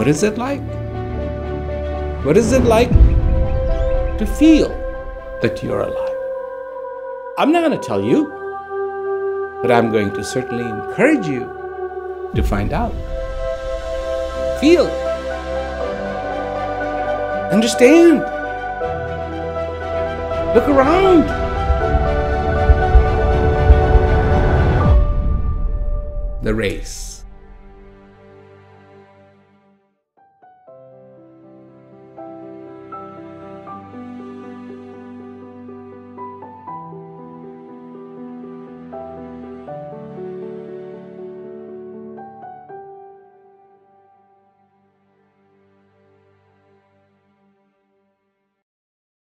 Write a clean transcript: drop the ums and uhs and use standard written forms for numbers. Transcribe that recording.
What is it like? What is it like to feel that you're alive? I'm not going to tell you, but I'm going to certainly encourage you to find out. Feel. Understand. Look around. The race.